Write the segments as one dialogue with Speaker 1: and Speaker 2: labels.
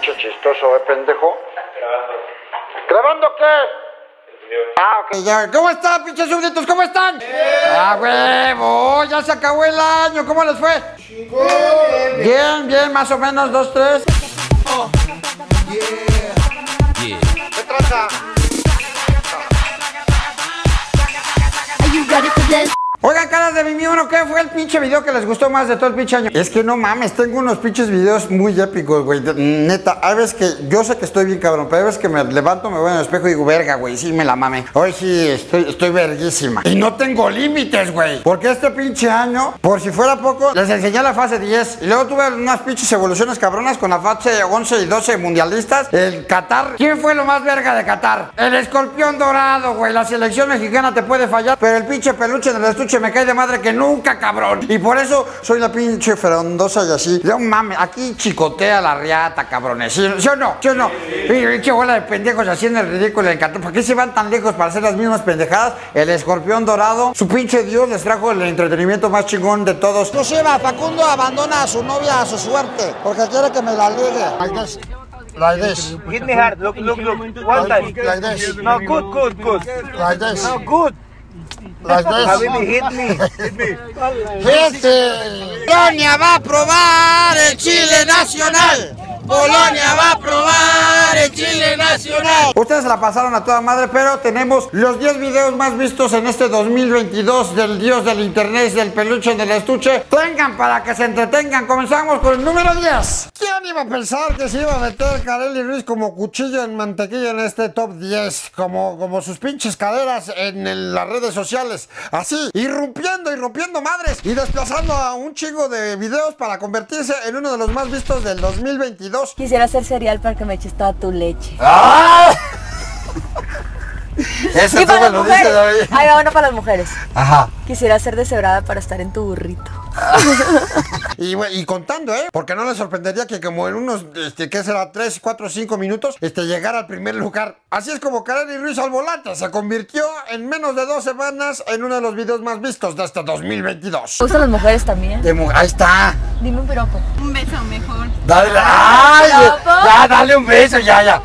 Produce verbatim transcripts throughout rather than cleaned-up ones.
Speaker 1: pinche chistoso, ¿eh, pendejo? Grabando. ¿Grabando qué? Ah, ok, ya. ¿Cómo están, pinches súbditos? ¿Cómo están? Bien. ¡Ah, huevo! Ya se acabó el año. ¿Cómo les fue? Chingón. Bien, bien, más o menos, dos, tres. Oh. Yeah. Yeah. ¿Qué traza? Oigan, caras de mi miembro, ¿qué fue el pinche video que les gustó más de todo el pinche año? Es que no mames, tengo unos pinches videos muy épicos, güey. Neta, hay veces que yo sé que estoy bien cabrón, pero hay veces que me levanto, me voy en el espejo y digo, verga, güey, sí me la mame. Hoy sí estoy, estoy verguísima. Y no tengo límites, güey. Porque este pinche año, por si fuera poco, les enseñé la fase diez. Y luego tuve unas pinches evoluciones cabronas con la fase once y doce mundialistas. El Qatar. ¿Quién fue lo más verga de Qatar? El escorpión dorado, güey. La selección mexicana te puede fallar, pero el pinche peluche en el estuche me cae de madre que nunca, cabrón. Y por eso soy la pinche frondosa y así. No mames, aquí chicotea la riata, cabrones. ¿Sí, ¿sí o no? ¿Sí o no? Y pinche bola de pendejos haciendo el ridículo en Qatar. ¿Por qué se van tan lejos para hacer las mismas pendejadas? El escorpión dorado, su pinche Dios les trajo el entretenimiento más chingón de todos. Inclusive Facundo abandona a su novia a su suerte porque quiere que me la ligue. Like this. Like this.
Speaker 2: Hit me hard. Look, look, look. One time.
Speaker 1: Like this.
Speaker 2: No, good, good, good.
Speaker 1: Like this.
Speaker 2: No, good.
Speaker 1: Like this.
Speaker 2: Habibi, hit me. Hit me.
Speaker 1: Este. Polonia va a probar el chile nacional. Polonia va a probar el chile nacional. Ustedes se la pasaron a toda madre, pero tenemos los diez videos más vistos en este dos mil veintidós del dios del internet, del peluche del estuche. Tengan para que se entretengan. Comenzamos con el número diez. ¿Quién iba a pensar que se iba a meter Kareli Ruiz como cuchillo en mantequilla en este top diez? Como, como sus pinches caderas en el, las redes sociales. Así, irrumpiendo y rompiendo madres y desplazando a un chingo de videos para convertirse en uno de los más vistos del dos mil veintidós.
Speaker 3: Quisiera hacer cereal para que me eches toda tu leche.
Speaker 1: ¡Ah! Eso
Speaker 3: y
Speaker 1: tú
Speaker 3: para
Speaker 1: me lo
Speaker 3: las
Speaker 1: dices, David.
Speaker 3: Ahí va uno para las mujeres.
Speaker 1: Ajá.
Speaker 3: Quisiera ser deshebrada para estar en tu burrito.
Speaker 1: y, y contando, ¿eh? Porque no les sorprendería que como en unos, este, ¿qué será? tres, cuatro, cinco minutos, este, llegara al primer lugar. Así es como Kareli Ruiz al volante se convirtió en menos de dos semanas en uno de los videos más vistos de este dos mil veintidós.
Speaker 3: ¿Te gustan las mujeres también?
Speaker 1: De mu Ahí está.
Speaker 3: Dime un piropo.
Speaker 4: Un beso mejor.
Speaker 1: Dale, ay, ya, dale un beso, ya, ya.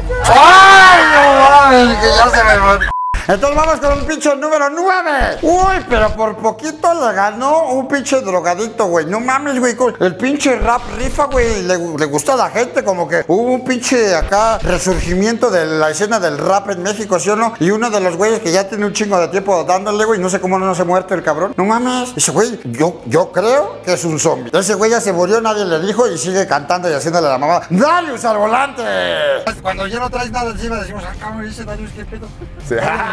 Speaker 1: ¡Ay, no mames! Que ya se me fue. Entonces vamos con un pinche número nueve. Uy, pero por poquito le ganó un pinche drogadito, güey. No mames, güey. El pinche rap rifa, güey. Le, le gustó a la gente. Como que hubo un pinche acá resurgimiento de la escena del rap en México, ¿sí o no? Y uno de los güeyes que ya tiene un chingo de tiempo dándole, güey. No sé cómo no se ha muerto el cabrón. No mames. Ese güey, yo, yo creo que es un zombie. Ese güey ya se murió, nadie le dijo y sigue cantando y haciéndole la mamada. ¡Darius al volante! Cuando ya no traes nada encima decimos, ah, cabrón, dice Darius, ¿qué pedo?
Speaker 5: Sí.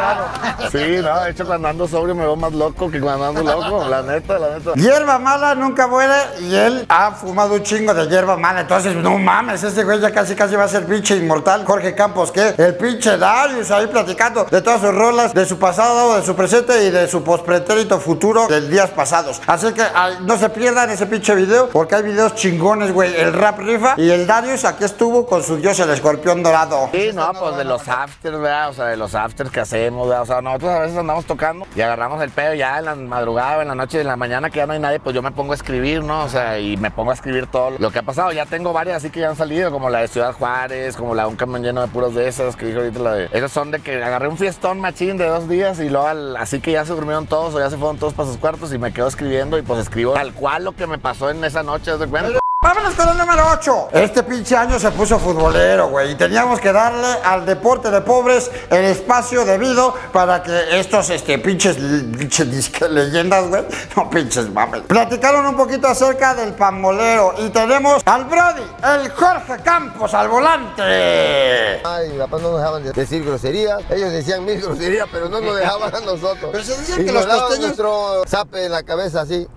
Speaker 5: Sí, no, de hecho cuando ando sobrio me veo más loco que cuando ando loco, la neta, la neta.
Speaker 1: Hierba mala nunca muere y él ha fumado un chingo de hierba mala, entonces no mames, ese güey ya casi casi va a ser pinche inmortal. Jorge Campos, ¿qué? El pinche Darius ahí platicando de todas sus rolas, de su pasado, de su presente y de su pospretérito futuro de días pasados. Así que ay, no se pierdan ese pinche video porque hay videos chingones, güey. El rap rifa y el Darius aquí estuvo con su dios el escorpión dorado.
Speaker 5: Sí, no, pues de los afters, ¿verdad? O sea, de los afters que hacemos, ¿verdad? O sea, nosotros a veces andamos tocando y agarramos el pedo ya en la madrugada, en la noche, en la mañana que ya no hay nadie, pues yo me pongo a escribir, ¿no? O sea, y me pongo a escribir todo lo que ha pasado. Ya tengo varias así que ya han salido, como la de Ciudad Juárez, como la de un camión lleno de puros de esas, que dijo ahorita la de... Esas son de que agarré un fiestón machín de dos días y luego al, así que ya se durmieron todos o ya se fueron todos para sus cuartos y me quedo escribiendo y pues escribo tal cual lo que me pasó en esa noche, ¿de cuenta?
Speaker 1: Vámonos con el número ocho. Este pinche año se puso futbolero, güey. Y teníamos que darle al deporte de pobres el espacio debido para que estos este, pinches, pinches disque leyendas, güey. No pinches mames. Platicaron un poquito acerca del pambolero. Y tenemos al Brody, el Jorge Campos al volante.
Speaker 6: Ay, mi papá no nos dejaban decir groserías. Ellos decían mil groserías, pero no nos dejaban a nosotros.
Speaker 1: Pero se decía
Speaker 6: y
Speaker 1: que
Speaker 6: nos
Speaker 1: los
Speaker 6: daban
Speaker 1: costeños...
Speaker 6: nuestro zape en la cabeza así.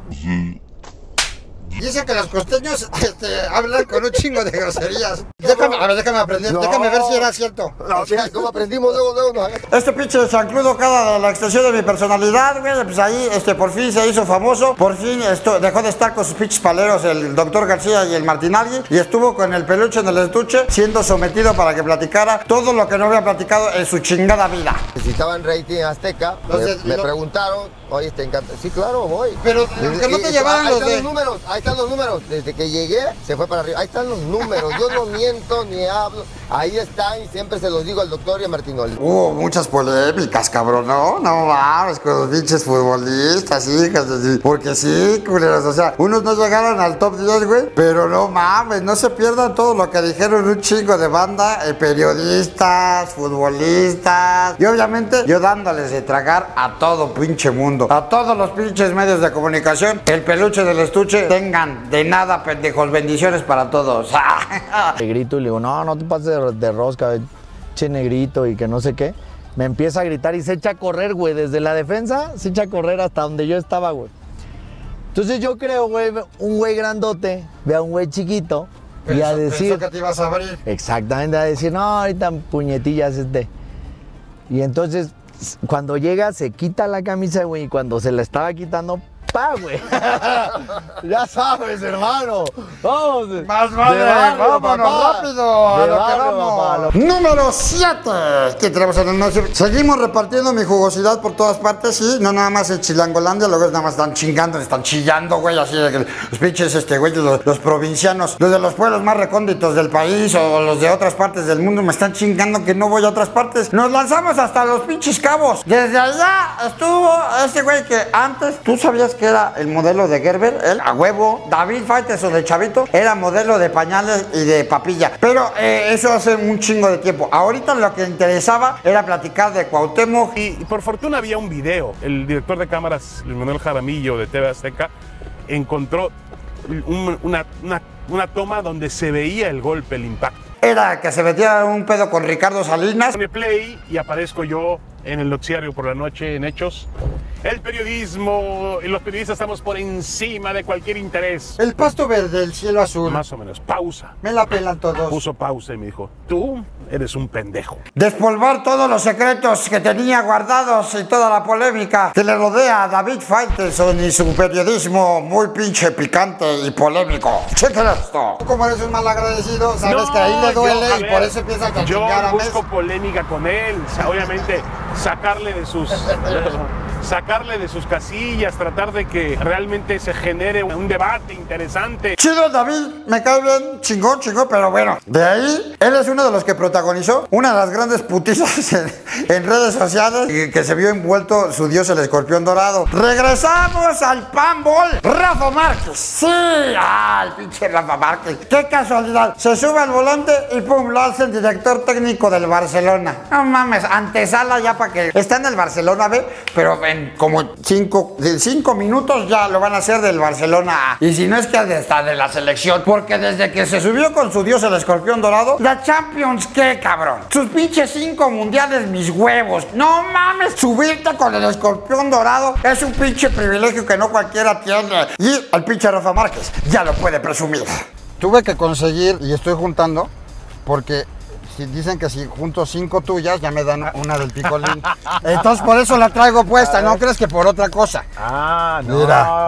Speaker 1: Dice que los costeños este, hablan con un chingo de groserías. Déjame, a ver, déjame aprender, no. déjame ver si era cierto.
Speaker 6: No, mira, como aprendimos luego, luego nos...
Speaker 1: Este pinche chancludo cada de la extensión de mi personalidad, güey, pues ahí, este, por fin se hizo famoso. Por fin esto, dejó de estar con sus pinches paleros el doctor García y el Martinagui y estuvo con el peluche en el estuche siendo sometido para que platicara todo lo que no había platicado en su chingada vida.
Speaker 6: Si estaba en rating Azteca, Entonces, me, me lo... preguntaron, Oye, te encanta. Sí, claro, voy.
Speaker 1: Pero
Speaker 6: Desde-
Speaker 1: que no te
Speaker 6: y-
Speaker 1: llevaran
Speaker 6: ahí
Speaker 1: los
Speaker 6: están
Speaker 1: de...
Speaker 6: los números, ahí están los números. Desde que llegué, se fue para arriba. Ahí están los números. Yo no miento ni hablo. Ahí están y siempre se los digo al doctor y a Martinoli.
Speaker 1: Hubo muchas polémicas, cabrón, ¿no? No mames, con los pinches futbolistas, hijas, así. Porque sí, culeros, o sea, unos no llegaron al top diez, güey, pero no mames, no se pierdan todo lo que dijeron un chingo de banda, eh, periodistas, futbolistas, y obviamente yo dándoles de tragar a todo pinche mundo, a todos los pinches medios de comunicación, el peluche del estuche, tengan de nada, pendejos, bendiciones para todos.
Speaker 4: Grito y le digo, no, no te pases de, de rosca, che negrito y que no sé qué. Me empieza a gritar y se echa a correr, güey, desde la defensa se echa a correr hasta donde yo estaba, güey. Entonces yo creo, güey, un güey grandote ve a un güey chiquito y a decir...
Speaker 1: que te ibas a abrir.
Speaker 4: Exactamente, a decir, no, ahorita puñetillas este. Y entonces, cuando llega, se quita la camisa, güey, y cuando se la estaba quitando, ¡pa, güey! Ya sabes, hermano. Vamos.
Speaker 1: Más vale,
Speaker 4: de barrio,
Speaker 1: vámonos
Speaker 4: papá.
Speaker 1: rápido a
Speaker 4: De
Speaker 1: lo que
Speaker 4: barrio,
Speaker 1: vamos.
Speaker 4: papá.
Speaker 1: Número siete. ¿Qué tenemos en el negocio? Seguimos repartiendo mi jugosidad por todas partes, sí, no nada más en Chilangolandia, luego nada más están chingando, están chillando, güey, así de que los pinches, este, güey, los, los provincianos, los de los pueblos más recónditos del país o los de otras partes del mundo me están chingando que no voy a otras partes. Nos lanzamos hasta los pinches cabos. Desde allá estuvo ese güey que antes, ¿tú sabías que era el modelo de Gerber? Él, a huevo, David Faites o de Chavito, era modelo de pañales y de papilla. Pero eh, eso hace un chingo de tiempo. Ahorita lo que interesaba era platicar de Cuauhtémoc.
Speaker 7: Y por fortuna había un video. El director de cámaras, Luis Manuel Jaramillo de T V Azteca, encontró un- una, una, una toma donde se veía el golpe, el impacto.
Speaker 1: Era que se metiera un pedo con Ricardo Salinas.
Speaker 7: Pone play y aparezco yo en el noticiario por la noche en Hechos. El periodismo, y los periodistas estamos por encima de cualquier interés.
Speaker 1: El pasto verde, el cielo azul.
Speaker 7: Más o menos. Pausa.
Speaker 1: Me la pelan todos.
Speaker 7: Puso pausa y me dijo, tú eres un pendejo.
Speaker 1: Despolvar todos los secretos que tenía guardados y toda la polémica que le rodea a David Faitelson y su periodismo muy pinche picante y polémico. Chequen esto. Tú como eres un mal agradecido, sabes
Speaker 7: No,
Speaker 1: que ahí le duele
Speaker 7: yo, a
Speaker 1: y
Speaker 7: ver,
Speaker 1: por eso empieza a
Speaker 7: Yo
Speaker 1: chingar a
Speaker 7: busco
Speaker 1: Messi.
Speaker 7: polémica con él, o sea, obviamente sacarle de sus sacarle de sus casillas, tratar de que realmente se genere un debate interesante.
Speaker 1: Chido David, me cae bien, chingón, chingón, pero bueno, de ahí, él es uno de los que protagonizó una de las grandes putizas en, en redes sociales y que se vio envuelto su dios el escorpión dorado. Regresamos al panball, Rafa Márquez, sí, ah, el pinche Rafa Márquez, qué casualidad, se sube al volante y pum, lo hace el director técnico del Barcelona. No mames, antesala ya para que está en el Barcelona B, pero en como cinco, cinco minutos ya lo van a hacer del Barcelona A. Y si no es que hasta de la selección, porque desde que se subió con su dios el escorpión dorado, la Champions, ¿qué, cabrón? Sus pinches cinco mundiales, mis huevos. No mames, subirte con el escorpión dorado es un pinche privilegio que no cualquiera tiene. Y el pinche Rafa Márquez ya lo puede presumir. Tuve que conseguir, y estoy juntando, porque si dicen que si junto cinco tuyas, ya me dan una del picolín. Entonces por eso la traigo puesta, no crees que por otra cosa.
Speaker 4: Ah, no.
Speaker 1: Mira.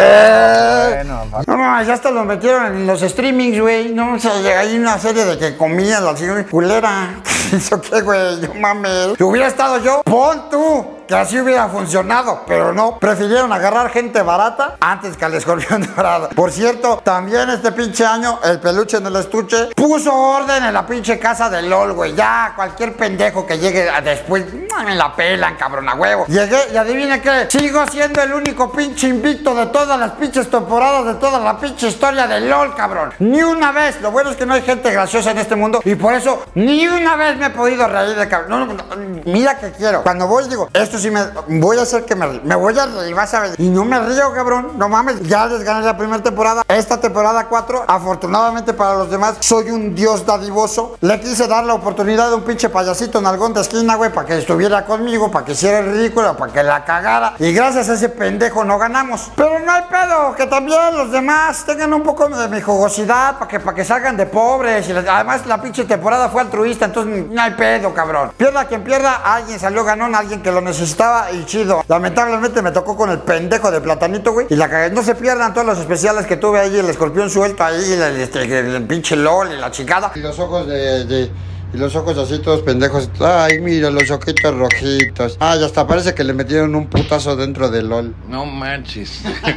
Speaker 1: Eh.
Speaker 4: Bueno,
Speaker 1: No mames, ya hasta lo metieron en los streamings, güey. No, o sea, hay una serie de que comían la señora culera. ¿Eso qué, güey? No mames. Si hubiera estado yo, pon tú que así hubiera funcionado, pero no. Prefirieron agarrar gente barata antes que al escorpión dorado. Por cierto, también este pinche año, el peluche en el estuche puso orden en la pinche casa de LOL, güey. Ya, cualquier pendejo que llegue a después, me la pelan, cabrón, a huevo. Llegué y adivine qué, sigo siendo el único pinche invicto de todas las pinches temporadas, de toda la pinche historia de LOL, cabrón. Ni una vez. Lo bueno es que no hay gente graciosa en este mundo y por eso ni una vez me he podido reír de cabrón. No, no, no, mira que quiero. Cuando voy digo, esto sí me voy a hacer que me ríe. Me voy a reír, vas a ver. Y no me río, cabrón. No mames. Ya les gané la primera temporada. Esta temporada cuatro, afortunadamente para los demás, soy un dios dadivoso. Le quise dar la oportunidad de un pinche payasito nalgón de esquina, güey, para que estuviera conmigo, para que hiciera el ridículo, para que la cagara. Y gracias a ese pendejo no ganamos. Pero no hay pedo, que también los demás tengan un poco de mi jugosidad, para que, para que salgan de pobres. Y les, además la pinche temporada fue altruista, entonces no hay pedo, cabrón. Pierda quien pierda, alguien salió ganón, alguien que lo necesitaba y chido. Lamentablemente me tocó con el pendejo de Platanito, güey, y la cagué. No se pierdan todos los especiales que tuve ahí, el escorpión suelto ahí, el, este, el, el pinche LOL y la chingada. Y los ojos de, de, Y los ojos así todos pendejos. Ay, mira, los ojitos rojitos. Ay, hasta parece que le metieron un putazo dentro del LOL.
Speaker 8: No manches.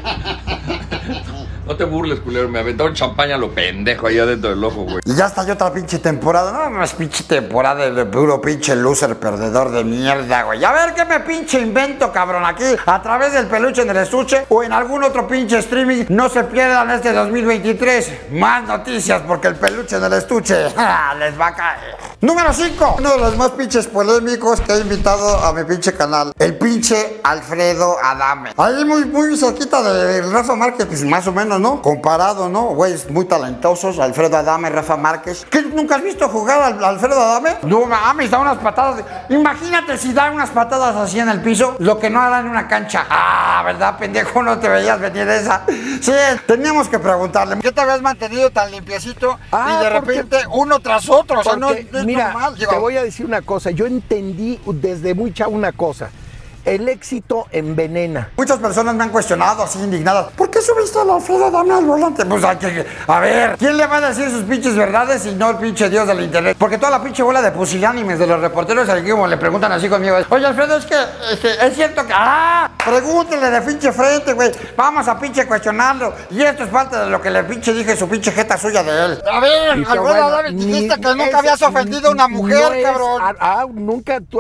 Speaker 8: No te burles, culero. Me aventaron champaña a lo pendejo allá dentro del ojo, güey.
Speaker 1: Y ya está yo otra pinche temporada. No, no es pinche temporada de puro pinche loser perdedor de mierda, güey. A ver qué me pinche invento, cabrón, aquí. A través del peluche en el estuche o en algún otro pinche streaming. No se pierdan este dos mil veintitrés. Más noticias porque el peluche en el estuche les va a caer. Número cinco. Uno de los más pinches polémicos que he invitado a mi pinche canal. El pinche Alfredo Adame. Ahí muy, muy cerquita de Rafa Márquez, pues más o menos, ¿no? Comparado, ¿no? Güeyes muy talentosos, Alfredo Adame, Rafa Márquez. ¿Qué? ¿Nunca has visto jugar al Alfredo Adame? No mames, da unas patadas. De... Imagínate si da unas patadas así en el piso, lo que no hará en una cancha. Ah, ¿verdad, pendejo? No te veías venir esa. Sí, teníamos que preguntarle. ¿Qué te habías mantenido tan limpiecito?
Speaker 9: Ah,
Speaker 1: y de
Speaker 9: porque,
Speaker 1: repente uno tras otro. O sea, no
Speaker 9: porque,
Speaker 1: es
Speaker 9: mira,
Speaker 1: normal. Digo,
Speaker 9: te voy a decir una cosa. Yo entendí desde muy chavo una cosa. El éxito envenena.
Speaker 1: Muchas personas me han cuestionado así indignadas. ¿Por qué subiste al Alfredo Adame al volante? Pues hay que... A ver, ¿quién le va a decir sus pinches verdades y no el pinche dios del internet? Porque toda la pinche bola de pusilánimes de los reporteros aquí como le preguntan así conmigo. Oye, Alfredo, es que este, es cierto que... ¡Ah! Pregúntele de pinche frente, güey. Vamos a pinche cuestionarlo. Y esto es parte de lo que le pinche dije su pinche jeta suya de él. A ver, Alfredo bueno, Adame, dijiste que nunca habías ofendido a una mujer, no es, cabrón.
Speaker 9: Ah, ah, nunca... Tú,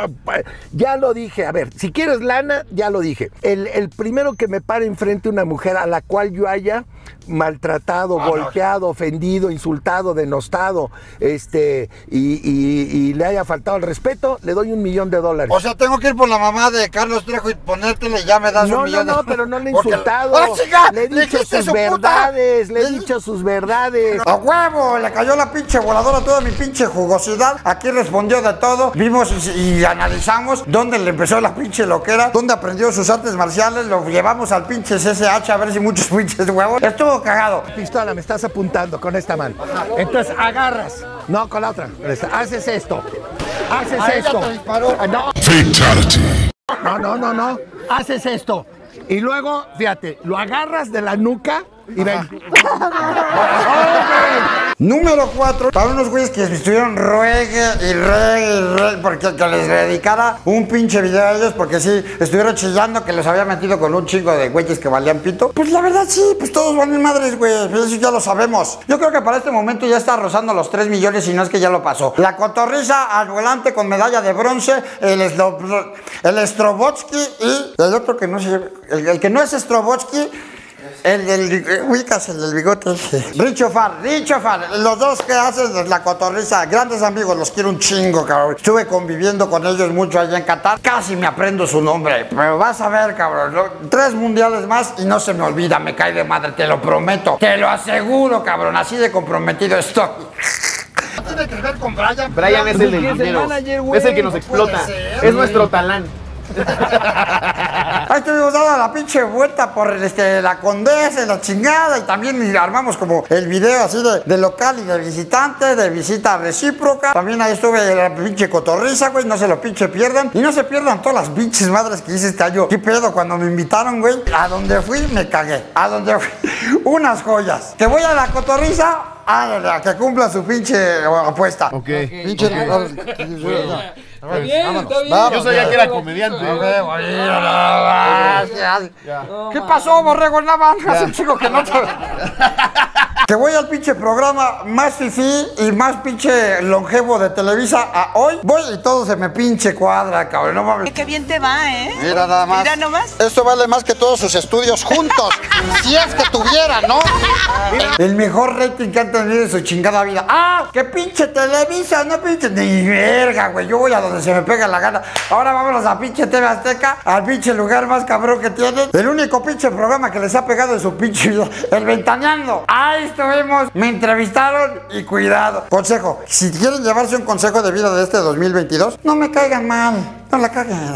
Speaker 9: ya lo dije. A ver, si quieres lana, ya lo dije. El, el primero que me pare enfrente una mujer a la cual yo haya maltratado, ah, golpeado, no. ofendido, insultado, denostado, este, y, y, y le haya faltado el respeto, le doy un millón de dólares.
Speaker 1: O sea, tengo que ir por la mamá de Carlos Trejo y ponértele, ya me das
Speaker 9: no,
Speaker 1: un millón.
Speaker 9: No, no,
Speaker 1: de...
Speaker 9: pero no le he insultado.
Speaker 1: ¡Ah, chica!
Speaker 9: Le he dicho sus verdades, le he dicho sus verdades.
Speaker 1: ¡A huevo! Le cayó la pinche voladora, toda mi pinche jugosidad. Aquí respondió de todo. Vimos y, y analizamos dónde le empezó la pinche loquera, dónde aprendió sus artes marciales, lo llevamos al pinche C S H a ver si muchos pinches huevos. Estuvo cagado.
Speaker 9: Pistola, me estás apuntando con esta mano. Entonces agarras. No, con la otra. Haces esto. Haces
Speaker 1: Ahí
Speaker 9: esto.
Speaker 1: Ya te disparó.
Speaker 9: No.
Speaker 10: Fatality.
Speaker 9: No, no, no, no. Haces esto. Y luego, fíjate, lo agarras de la nuca y ven.
Speaker 1: Número cuatro, para unos güeyes que estuvieron ruegue y ruegue y ruegue porque que les dedicara un pinche video a ellos porque sí, estuvieron chillando que los había metido con un chingo de güeyes que valían pito. Pues la verdad sí, pues todos van en madres, güey, pues eso ya lo sabemos. Yo creo que para este momento ya está rozando los tres millones y no es que ya lo pasó. La cotorriza al volante con medalla de bronce, el, Slo el Strobotsky y el otro que no sé, el, el que no es Strobotsky. El del, ubicas el del bigote. Richo Far, Richo Far, los dos que hacen de la cotorriza, grandes amigos, los quiero un chingo, cabrón. Estuve conviviendo con ellos mucho allá en Qatar, casi me aprendo su nombre, pero vas a ver, cabrón, ¿no? Tres mundiales más y no se me olvida, me cae de madre, te lo prometo, te lo aseguro, cabrón, así de comprometido estoy. Tiene que ver con Brian.
Speaker 2: Brian es el del dinero, es el que nos explota, es nuestro talán.
Speaker 1: Ahí estuvimos dando la pinche vuelta por este, la Condesa y la chingada y también armamos como el video así de, de local y de visitante, de visita recíproca. También ahí estuve la pinche cotorriza, güey, no se lo pinche pierdan. Y no se pierdan todas las pinches madres que hice este año. ¿Qué pedo? Cuando me invitaron, güey, a donde fui me cagué. A donde fui, unas joyas. Que voy a la cotorriza, a que cumpla su pinche apuesta.
Speaker 2: Ok.
Speaker 1: Pinche...
Speaker 11: Está bien,
Speaker 1: vámonos,
Speaker 11: está bien.
Speaker 1: vámonos.
Speaker 2: Yo sabía que era comediante.
Speaker 1: ¿Qué pasó, borrego? Nada más, hace un chico que no te... Que voy al pinche programa más fifí y más pinche longevo de Televisa a hoy. Voy y todo se me pinche cuadra, cabrón. No mames.
Speaker 12: Qué bien te va, ¿eh?
Speaker 1: Mira nada más.
Speaker 12: Mira nomás.
Speaker 1: Esto vale más que todos sus estudios juntos. Si es que tuviera, ¿no? El mejor rating que han tenido en su chingada vida. ¡Ah! ¡Que pinche Televisa! No pinche... Ni verga, güey. Yo voy a donde se me pega la gana. Ahora vámonos a pinche T V Azteca, al pinche lugar más cabrón que tienen. El único pinche programa que les ha pegado en su pinche vida. El Ventaneando. Ahí estuvimos, me entrevistaron y cuidado. Consejo, si quieren llevarse un consejo de vida de este dos mil veintidós, no me caigan mal, no la caguen.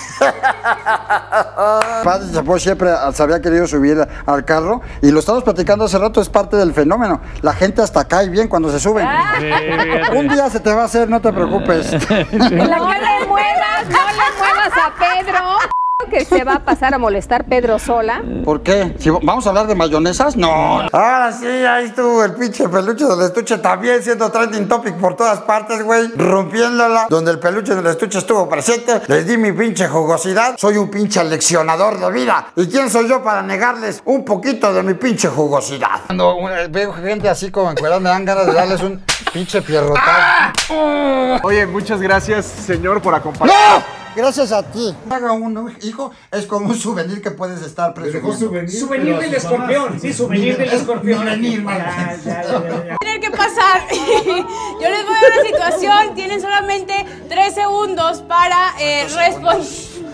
Speaker 1: Padre Chapo siempre se había querido subir al carro y lo estamos platicando hace rato, es parte del fenómeno. La gente hasta cae bien cuando se suben. Sí, un día se te va a hacer, no te preocupes.
Speaker 13: No le muevas, no le muevas a Pedro.
Speaker 10: que se va a pasar a molestar Pedro Sola.
Speaker 1: ¿Por qué? Si vamos a hablar de mayonesas, no. Ahora sí, ahí estuvo el pinche peluche del estuche también siendo trending topic por todas partes, güey. Rompiéndola. Donde el peluche del estuche estuvo presente. Les di mi pinche jugosidad. Soy un pinche leccionador de vida. ¿Y quién soy yo para negarles un poquito de mi pinche jugosidad? Cuando veo gente así como encuerada, me dan ganas de darles un pinche pierrotazo. ¡Ah!
Speaker 2: Oye, muchas gracias, señor, por acompañarnos.
Speaker 1: ¡No! Gracias a ti. Haga un hijo, es como un souvenir que puedes estar presumiendo.
Speaker 12: Souvenir, souvenir del escorpión. Sí, souvenir del escorpión.
Speaker 1: Souvenir,
Speaker 13: Tiene que pasar. Yo les voy a dar una situación. Tienen solamente tres segundos para eh, responder.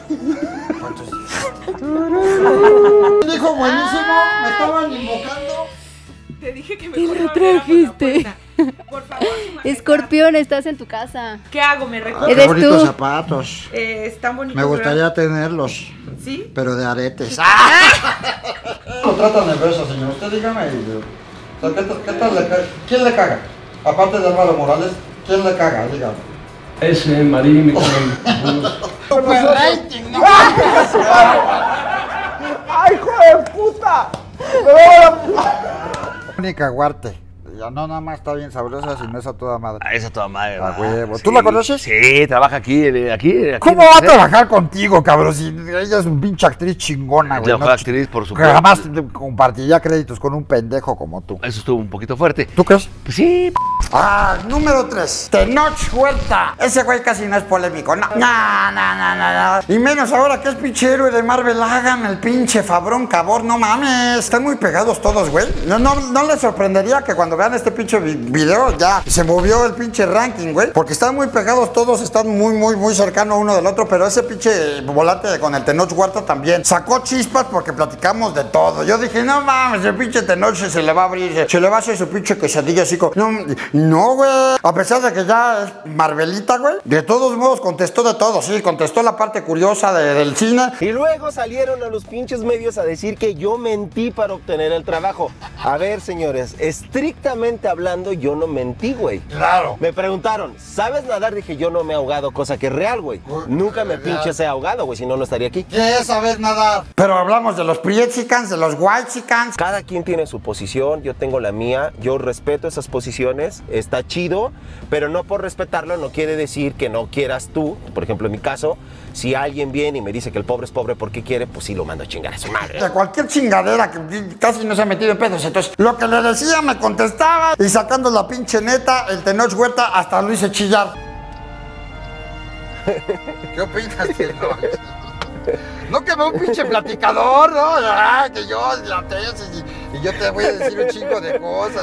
Speaker 1: Dijo buenísimo, me estaban invocando.
Speaker 13: Te dije que me
Speaker 10: ¿Qué lo trajiste?
Speaker 13: Por favor.
Speaker 10: Escorpión, estás en tu casa.
Speaker 13: ¿Qué hago? ¿Me recoges?
Speaker 1: Qué bonitos zapatos.
Speaker 13: Eh, están bonitos.
Speaker 1: Me gustaría
Speaker 13: ¿verdad?
Speaker 1: tenerlos.
Speaker 13: ¿Sí?
Speaker 1: Pero de aretes. ¡Ah! Lo trata nervioso, señor. Usted dígame. ¿Qué tal, qué tal le caga? ¿Quién le caga? Aparte de Álvaro Morales, ¿quién le caga? Dígame.
Speaker 12: Ese Marín me
Speaker 1: Super rating, ¿no?
Speaker 2: ¡Ay, hijo de puta!
Speaker 1: Mónica Huarte. Ya no, nada más está bien sabrosa, sino es a toda madre.
Speaker 5: Ah, esa es toda madre.
Speaker 1: A
Speaker 5: va.
Speaker 1: huevo.
Speaker 5: Sí.
Speaker 1: ¿Tú la conoces?
Speaker 5: Sí, trabaja aquí, aquí. aquí
Speaker 1: ¿Cómo va a trabajar contigo, cabrón? Si ella es un pinche actriz chingona, güey.
Speaker 5: La
Speaker 1: ¿no?
Speaker 5: actriz, por supuesto.
Speaker 1: Jamás compartiría créditos con un pendejo como tú.
Speaker 5: Eso estuvo un poquito fuerte.
Speaker 1: ¿Tú crees?
Speaker 5: Pues sí.
Speaker 1: Ah, número tres. Tenoch Huerta. Ese güey casi no es polémico. No, no, no, no, no, no. Y menos ahora que es pinche héroe de Marvel. Hagan el pinche Fabrón Cabor. No mames. Están muy pegados todos, güey. No, no, no les sorprendería que cuando vean este pinche video ya se movió el pinche ranking, güey. Porque están muy pegados todos. Están muy, muy, muy cercanos uno del otro. Pero ese pinche volante con el Tenoch Huerta también sacó chispas porque platicamos de todo. Yo dije, no mames, el pinche Tenoch se le va a abrir. Se le va a hacer su pinche quesadilla así como... No, No, güey. A pesar de que ya es Marvelita, güey. De todos modos contestó de todo, sí. Contestó la parte curiosa de, del cine.
Speaker 14: Y luego salieron a los pinches medios a decir que yo mentí para obtener el trabajo. A ver, señores, estrictamente hablando, yo no mentí, güey.
Speaker 1: Claro.
Speaker 14: Me preguntaron, ¿sabes nadar? Dije, yo no me he ahogado, cosa que es real, güey. Nunca me pinches he ahogado, güey, si no, no estaría aquí.
Speaker 1: ¿Qué es saber nadar? Pero hablamos de los Prietsicans, de los Whitesicans.
Speaker 14: Cada quien tiene su posición, yo tengo la mía. Yo respeto esas posiciones. Está chido, pero no por respetarlo no quiere decir que no quieras tú. Por ejemplo, en mi caso, si alguien viene y me dice que el pobre es pobre porque quiere, pues sí lo mando a chingar a su madre.
Speaker 1: De cualquier chingadera que casi no se ha metido en pedos. Entonces, lo que le decía me contestaba y sacando la pinche neta, el Tenoch Huerta hasta lo hice chillar. ¿Qué opinas, Tenoch? No que no un pinche platicador, ¿no? Ah, que yo la tesis y, y yo te voy a decir un chingo de cosas.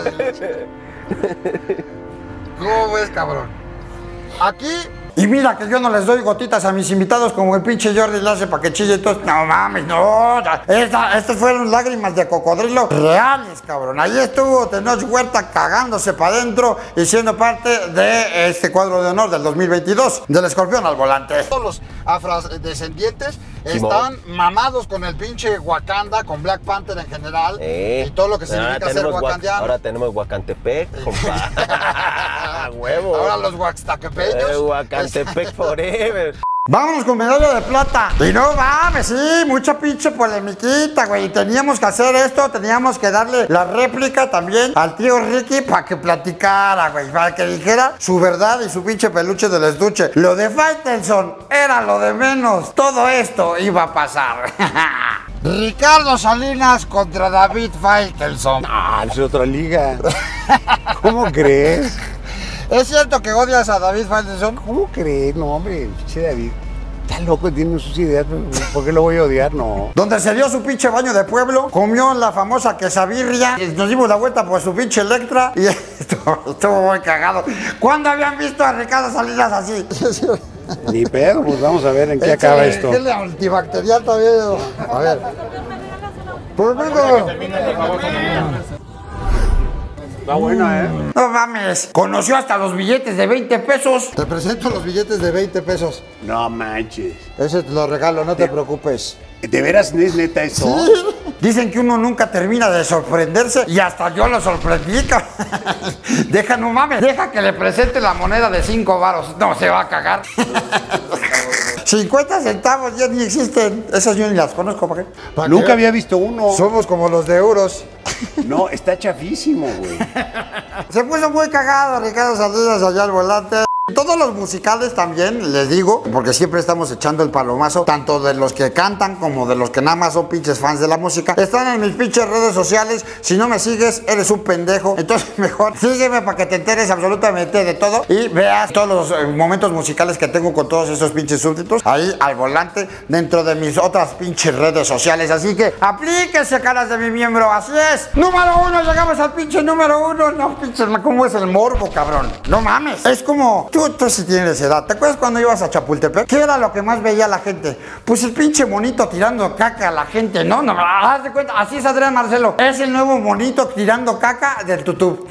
Speaker 1: ¿Cómo ves, cabrón? Aquí... Y mira que yo no les doy gotitas a mis invitados como el pinche Jordi le hace para que chille todo. No mames, no. Esta, estas fueron lágrimas de cocodrilo reales, cabrón. Ahí estuvo Tenoch Huerta cagándose para adentro y siendo parte de este cuadro de honor del dos mil veintidós, del Escorpión al Volante. Todos los afrodescendientes están mamados con el pinche Wakanda, con Black Panther en general.
Speaker 14: Eh,
Speaker 1: y todo lo que significa ser wakandiano.
Speaker 14: Ahora tenemos Huacantepec, compa. Huevo.
Speaker 1: Ahora los huaxtaquepeños.
Speaker 14: Eh, Huacantepec forever.
Speaker 1: Vámonos con medalla de plata. Y no mames, sí, mucha pinche polemiquita, güey. Teníamos que hacer esto, teníamos que darle la réplica también al tío Ricky para que platicara, güey. Para que dijera su verdad y su pinche peluche del estuche. Lo de Faitelson era lo de menos. Todo esto iba a pasar. Ricardo Salinas contra David Faitelson.
Speaker 9: Ah, es otra liga. ¿Cómo crees?
Speaker 1: ¿Es cierto que odias a David Faitelson?
Speaker 9: ¿Cómo crees? No, hombre, che David. Está loco, tiene sus ideas. ¿Por qué lo voy a odiar? No.
Speaker 1: Donde se dio su pinche baño de pueblo, comió la famosa quesabirria, nos dimos la vuelta por su pinche Electra y estuvo, estuvo muy cagado. ¿Cuándo habían visto a Ricardo Salinas así?
Speaker 9: Ni pedo, pues vamos a ver en qué acaba esto.
Speaker 1: ¿Qué es la antibacterial también? A ver. Por
Speaker 9: Está buena, ¿eh?
Speaker 1: No mames. Conoció hasta los billetes de veinte pesos. Te presento los billetes de veinte pesos.
Speaker 9: No manches.
Speaker 1: Ese te lo regalo, no te preocupes.
Speaker 9: ¿De veras es neta eso?
Speaker 1: Sí. Dicen que uno nunca termina de sorprenderse y hasta yo lo sorprendí. Deja, no mames, deja que le presente la moneda de cinco varos. No, se va a cagar. cincuenta centavos ya ni existen. Esas yo ni las conozco, ¿para qué? ¿Para
Speaker 15: Nunca
Speaker 1: qué?
Speaker 15: había visto uno.
Speaker 1: Somos como los de euros.
Speaker 15: No, está chafísimo, güey.
Speaker 1: Se puso muy cagado Ricardo Salinas allá al volante. Todos los musicales también, les digo, porque siempre estamos echando el palomazo, tanto de los que cantan como de los que nada más son pinches fans de la música. Están en mis pinches redes sociales. Si no me sigues, eres un pendejo. Entonces mejor sígueme para que te enteres absolutamente de todo y veas todos los eh, momentos musicales que tengo con todos esos pinches súbditos ahí al volante dentro de mis otras pinches redes sociales. Así que aplíquese, caras de mi miembro. Así es. Número uno, llegamos al pinche número uno. No, pinches, ¿cómo es el morbo, cabrón? No mames. Es como... Tú, tú sí tienes edad. ¿Te acuerdas cuando ibas a Chapultepec? ¿Qué era lo que más veía la gente? Pues el pinche monito tirando caca a la gente, ¿no? No, haz de cuenta. Así es Adrián Marcelo. Es el nuevo monito tirando caca del tutú.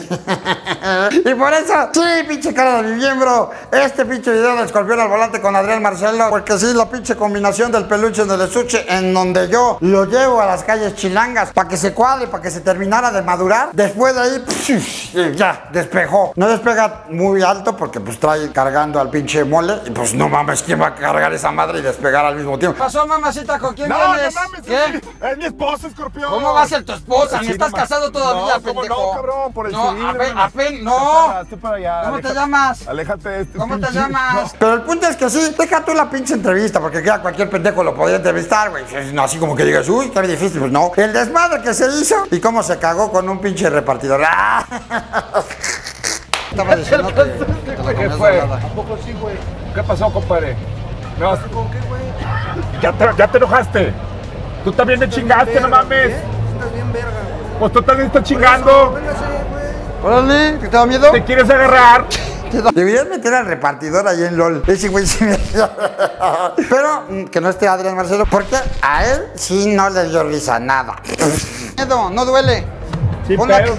Speaker 1: Y por eso, sí, pinche cara de mi miembro, este pinche video del escorpión al volante con Adrián Marcelo, porque sí, la pinche combinación del peluche en el estuche, en donde yo lo llevo a las calles chilangas para que se cuadre, para que se terminara de madurar. Después de ahí, pff, ya, despejó. No despega muy alto porque pues trae cargando al pinche mole y pues no mames, ¿quién va a cargar esa madre y despegar al mismo tiempo? ¿Pasó, mamacita? ¿Con quién
Speaker 16: no,
Speaker 1: vienes?
Speaker 16: No mames,
Speaker 1: ¿qué?
Speaker 16: Es mi esposa, escorpión.
Speaker 1: ¿Cómo va a ser tu esposa? ¿Ni
Speaker 16: Sí,
Speaker 1: estás
Speaker 16: no,
Speaker 1: casado todavía,
Speaker 16: no, ¿cómo
Speaker 1: pendejo?
Speaker 16: no, cabrón? Por el
Speaker 1: No,
Speaker 16: civil,
Speaker 1: apen-
Speaker 16: hermano.
Speaker 1: apen- no.
Speaker 16: Estoy para allá.
Speaker 1: ¿Cómo
Speaker 16: Aléjate.
Speaker 1: te llamas?
Speaker 16: Aléjate. Este
Speaker 1: ¿Cómo te
Speaker 16: pinche-
Speaker 1: llamas?
Speaker 16: No.
Speaker 1: Pero el punto es que sí, deja tú la pinche entrevista, porque ya cualquier pendejo lo podría entrevistar, güey. No, así como que digas, uy, qué difícil, pues no. El desmadre que se hizo y cómo se cagó con un pinche repartidor. ¡Ah! Estaba diciendo que, que te la
Speaker 16: ¿Qué
Speaker 1: comías
Speaker 16: fue?
Speaker 1: dorada.
Speaker 16: ¿A poco sí, güey? ¿Qué pasó, compadre? No. ¿Con qué, güey? Ya te, ya te enojaste. Tú también me chingaste, no mames.
Speaker 11: Estás bien verga.
Speaker 16: Pues tú también estás chingando.
Speaker 1: Órale, ¿te da miedo?
Speaker 16: ¿Te quieres agarrar?
Speaker 1: Deberías meter al repartidor ahí en LOL. Ese güey sí me... Pero mm, que no esté Adrián Marcelo, porque a él sí no le dio risa, nada. Miedo, no duele.
Speaker 16: Sin
Speaker 1: Ponla-
Speaker 16: pedos.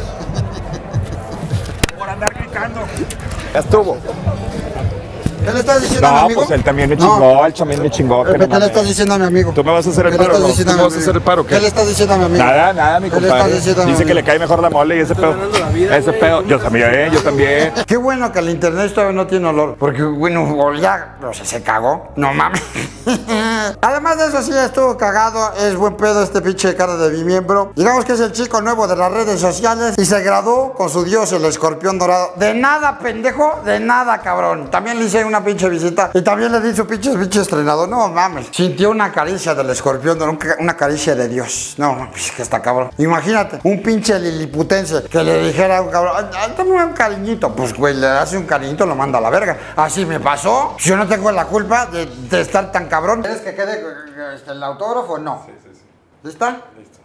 Speaker 16: Por andar gritando. Ya estuvo.
Speaker 1: ¿Qué le estás diciendo a mi
Speaker 16: No,
Speaker 1: amigo?
Speaker 16: pues él también me
Speaker 1: No.
Speaker 16: chingó, él también me chingó.
Speaker 1: ¿Qué,
Speaker 16: que no
Speaker 1: ¿Qué le
Speaker 16: mames.
Speaker 1: estás diciendo a mi amigo?
Speaker 16: ¿Tú me vas a hacer el
Speaker 1: ¿Qué le
Speaker 16: paro?
Speaker 1: estás
Speaker 16: no?
Speaker 1: diciendo
Speaker 16: ¿Tú
Speaker 1: a
Speaker 16: me
Speaker 1: mi
Speaker 16: vas a hacer el
Speaker 1: amigo?
Speaker 16: paro?
Speaker 1: ¿Qué le estás diciendo a mi amigo?
Speaker 16: Nada, nada, mi
Speaker 1: ¿Qué le estás
Speaker 16: compadre.
Speaker 1: diciendo a mi
Speaker 16: Dice que
Speaker 1: amigo?
Speaker 16: le cae mejor la mole y ese pedo. Ese pedo. Yo también, yo también.
Speaker 1: Qué bueno que el internet todavía no tiene olor, porque bueno, ya, o sea, se cagó, no mames. Además de eso, sí, estuvo cagado, es buen pedo este pinche cara de mi miembro. Digamos que es el chico nuevo de las redes sociales y se graduó con su dios, el escorpión dorado. De nada, pendejo, de nada, cabrón. También le hice una pinche visita y también le di su pinche, pinche estrenado. No mames, sintió una caricia del escorpión dorado, una caricia de Dios. No mames, que está cabrón. Imagínate, un pinche liliputense que le dijera a un cabrón, "Ay, ay, dame un cariñito". Pues, güey, le hace un cariñito, lo manda a la verga. Así me pasó. Yo no tengo la culpa de, de estar tan cabrón. ¿Quieres que quede este, el autógrafo? No. Sí, sí, sí. ¿Lista? Listo.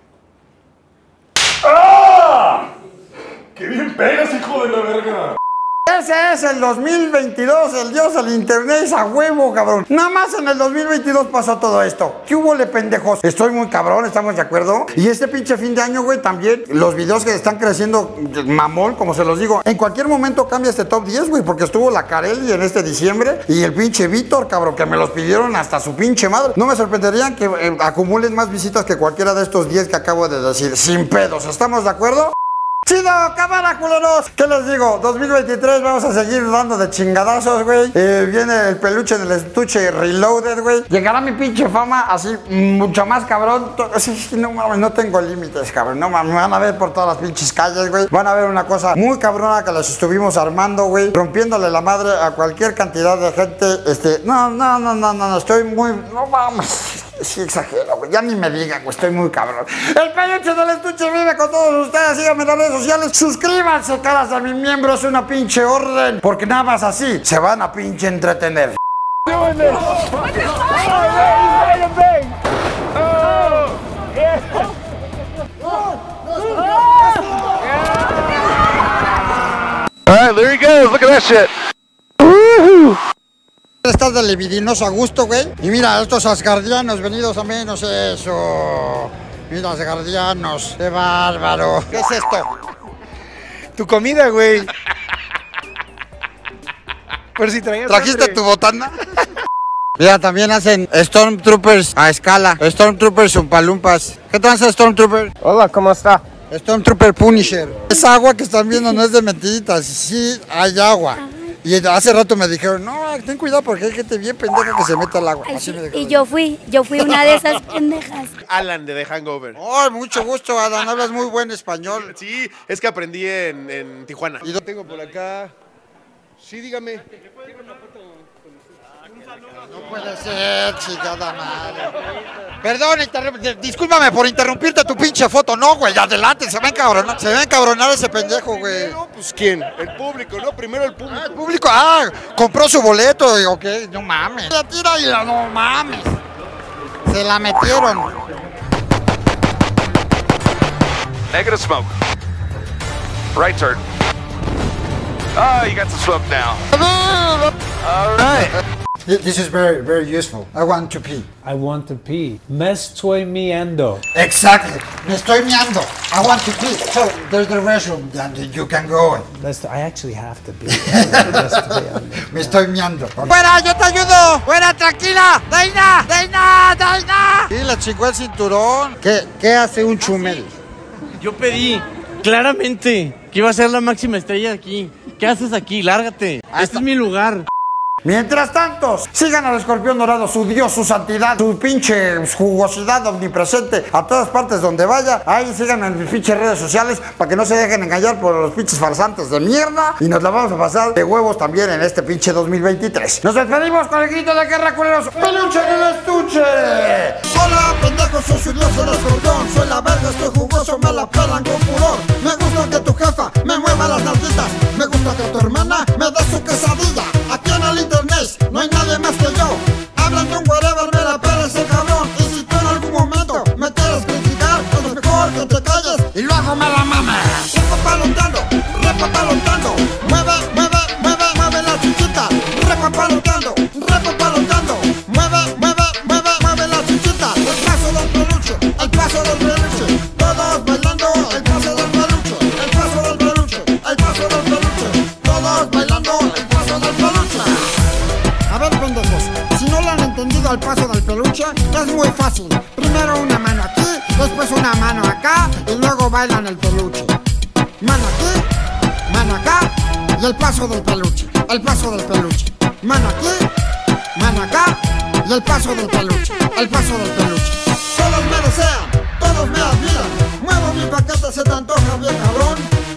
Speaker 16: ¡Ah! ¡Qué bien pegas, hijo de la verga!
Speaker 1: Ese es el dos mil veintidós, el dios del internet es a huevo, cabrón. Nada más en el dos mil veintidós pasó todo esto. ¿Qué hubo, le pendejos? Estoy muy cabrón, ¿estamos de acuerdo? Y este pinche fin de año, güey, también los videos que están creciendo mamón, como se los digo. En cualquier momento cambia este top diez, güey, porque estuvo la Carelli en este diciembre y el pinche Víctor, cabrón, que me los pidieron hasta su pinche madre. No me sorprendería que eh, acumulen más visitas que cualquiera de estos diez que acabo de decir. Sin pedos, ¿estamos de acuerdo? ¡Chido! ¡Cámara, culeros! ¿Qué les digo? dos mil veintitrés vamos a seguir dando de chingadazos, güey. Eh, viene el peluche en el estuche reloaded, güey. Llegará mi pinche fama así, mucho más cabrón. Sí, no mames, no tengo límites, cabrón. No mames, me van a ver por todas las pinches calles, güey. Van a ver una cosa muy cabrona que les estuvimos armando, güey. Rompiéndole la madre a cualquier cantidad de gente. Este, no, no, no, no, no, no. Estoy muy... No mames. Sí, exagero, güey. Ya ni me digan, güey. Estoy muy cabrón. El peluche del estuche vive con todos ustedes. Síganme en las redes sociales. Suscríbanse, caras de mis miembros. Es una pinche orden. Porque nada más así se van a pinche entretener.
Speaker 11: Alright, there he goes. Look at that shit.
Speaker 1: Estás de libidinoso a gusto, güey. Y mira, estos asgardianos venidos a menos, eso. Mira, asgardianos. Qué bárbaro. ¿Qué es esto?
Speaker 11: Tu comida, güey. Por si traías
Speaker 1: ¿Trajiste
Speaker 11: hambre.
Speaker 1: tu botana? Mira, también hacen Stormtroopers a escala. Stormtroopers Umpalumpas. ¿Qué tranza, Stormtrooper?
Speaker 17: Hola, ¿cómo está?
Speaker 1: Stormtrooper Punisher. Esa agua que están viendo no es de mentiritas. Sí, hay agua. Y hace rato me dijeron, no, ten cuidado porque hay gente bien pendeja que se mete al agua.
Speaker 17: Ay,
Speaker 1: Así
Speaker 17: sí,
Speaker 1: me dijo.
Speaker 17: y yo fui, yo fui una de esas pendejas.
Speaker 18: Alan de The Hangover.
Speaker 1: Oh, mucho gusto, Adán. Hablas muy buen español.
Speaker 18: Sí, es que aprendí en, en Tijuana.
Speaker 11: Y lo tengo por acá. Sí, dígame.
Speaker 1: No puede ser, chingada madre. Perdón, discúlpame por interrumpirte tu pinche foto. No, güey, adelante, se va a encabronar. Se va a encabronar ese pendejo, güey.
Speaker 11: Pues quién, el público, ¿no? Primero el público.
Speaker 1: Ah, el público, ah, compró su boleto, y, ok, no mames. La tira y la, no mames. Se la metieron.
Speaker 11: Negative smoke. Right turn. Oh, you got some smoke now. All right.
Speaker 1: This is very, very useful. I want to pee.
Speaker 12: I want to pee. Me estoy miando.
Speaker 1: Exactly. Me estoy miando. I want to pee. So there's the restroom and you can go.
Speaker 12: That's, I actually have to pee.
Speaker 1: Me estoy miando. ¡Fuera, yo te ayudo! ¡Fuera, tranquila! ¡Daina! ¡Daina! ¡Daina! Y le chingó el cinturón. ¿Qué, qué hace un chumel?
Speaker 19: Yo pedí claramente que iba a ser la máxima estrella aquí. ¿Qué haces aquí? Lárgate. Este es mi lugar.
Speaker 1: Mientras tanto, sigan al escorpión dorado, su Dios, su santidad, su pinche jugosidad omnipresente a todas partes donde vaya. Ahí sigan en mis pinches redes sociales para que no se dejen engañar por los pinches farsantes de mierda. Y nos la vamos a pasar de huevos también en este pinche dos mil veintitrés. Nos despedimos con el grito de guerra, culeros. ¡Peluche en el estuche! Hola, pendejos, soy su Dios, el escorpión. Soy la verga, estoy jugoso, me la pelan con furor. Me gusta que tu jefa me mueva las nalguitas. Me gusta que tu hermana me dé su quesadilla. Aquí en el internet no hay nadie más que yo. Hablan de un whatever, me la pela ese cabrón. Y si tú en algún momento me quieres criticar, pues mejor que te calles y luego me la mames. Repapalotando, repapalotando. Mueve, mueve, mueve, mueve la chichita. Repapalotando, repapalotando. Mueve, mueve, mueve, mueve la chichita. El paso del peluche, el paso del peluche. Todos bailando el paso del peluche. El paso del peluche, el paso del peluche. Todos bailando el paso del peluche. A ver, pendejos, si no lo han entendido al paso del peluche, es muy fácil. Primero una mano aquí, después una mano acá y luego bailan el peluche. Mano aquí, mano acá y el paso del peluche. El paso del peluche. Mano aquí, mano acá y el paso del peluche. El paso del peluche. Todos me desean, todos me admiran. Muevo mi paquete, se te antoja bien cabrón.